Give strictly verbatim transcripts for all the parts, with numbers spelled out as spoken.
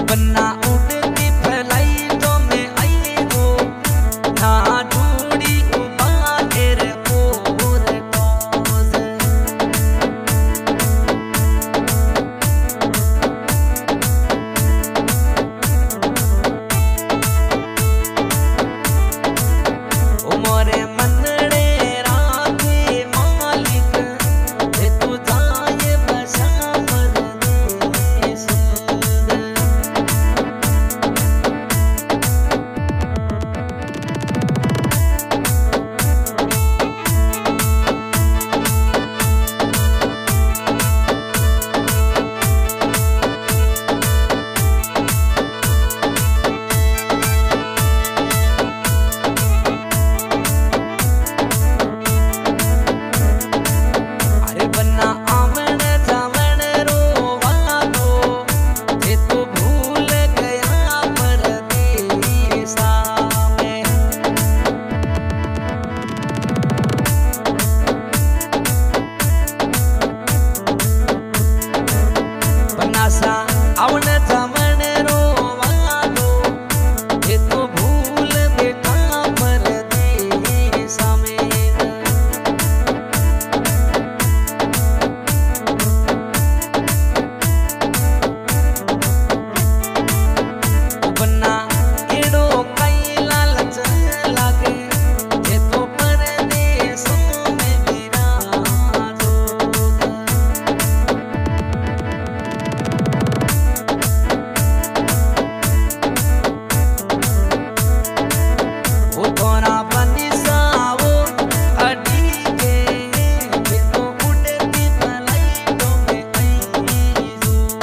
बन्ना उड़ती फैलाई तो मैं आई हो ना ढूंढी उबार और टोज उमरे मनड़े राखे मालिक ते तू जाए बसा परदेस आवन जावन रोवालो ये तो भूल बेटा परदेसा में बन्ना एड़ो कई लालच लागे ये तो परदेसों में विराजो तोरा बनिसाओ अड़ी के ये तो उड़ती फलाई तो मैं आई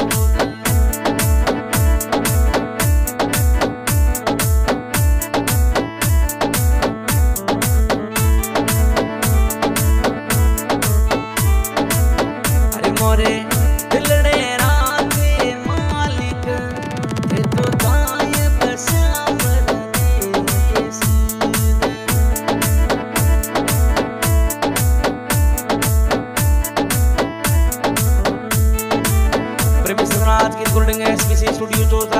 अरे मोरे दिलड़े राखे मालिक ये तो जाए बसा आज की रिकॉर्डिंग है एसपीसी स्टूडियो चौधरा।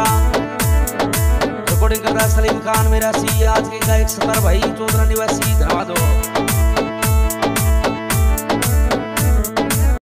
रिकॉर्डिंग कर रहा है सलीम खान मेरा सी। आज के गायक सतर भाई चौधरा निवासी धन्यवाद।